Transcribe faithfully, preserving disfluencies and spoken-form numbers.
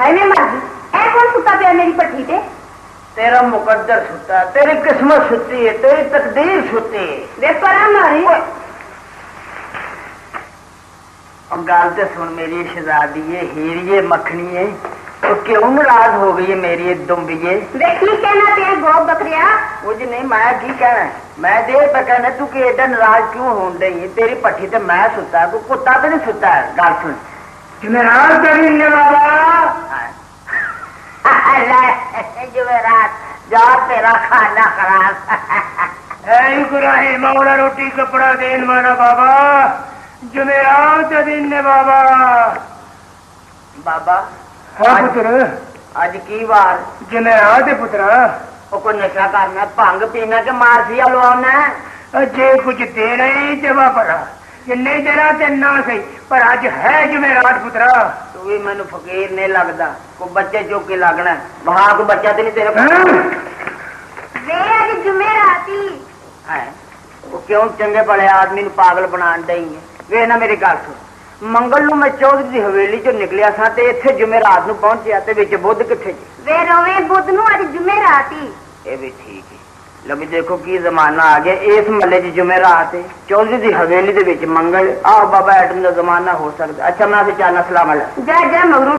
है मैं मर गई। ऐ कौन सुता पिया मेरी पट्टी पे? तेरा मुकद्दर सुता, तेरी किस्मत सुती है, तेरी तकदीर सुती है। देख पर मारी और गाल तो सुन मेरी शहजादी है, हीरिए मखनी है, तो क्यों नाराज हो गई है मेरी दुम्बिये? देखी कहना तेरे गोब बकरिया कुछ नहीं, मैं की कहना, मैं देर पे कहना तू कि एडा नाराज क्यों हो रही है? तेरी पट्टी तो मैं सुता, तू कुत्ता तो नहीं सुता है। गाल सुन जुमेरात करेंगे बाबा। जुमेरात जा तेरा खाना खराब। ऐ मौला रोटी कपड़ा देन माना बाबा, जुमेरात दिन ने बाबा। बाबा हाँ पुत्र, आज की बार जुमेरात है पुत्र। वो कोई नशा करना, भंग पीना के मारसिया लवाना? जे कुछ देना ही जवा पड़ा, जे नहीं देना ते ना सही, पर आज है जुमेरात पुत्र। तू भी मैनू फकीर नहीं लगता, को बच्चे चुक के लगना। वहां को बच्चा तो नहीं तेरे वे आज जुमेरात ही है। वो क्यों चंगे भले आदमी नू पागल बना देंगे? वे ना मेरी गल सुन, मंगल नू मैं चौधरी दी हवेली चो निकलिया सा ते इत्थे जुमेरात नू पहुंचिया ते विच बुध किथे जी? वे रोवे बुध नू आज जुमेरात ही। ये भी ठीक है। लो भी देखो की जमाना आ गया, इस महल्ले च जुमेरात है, चौधरी दी हवेली दे विच मंगल। आओ बाबा एटम दा जमाना हो सकता। अच्छा मैं फिर चलना, सलाम अलैकुम। जा जा मगरू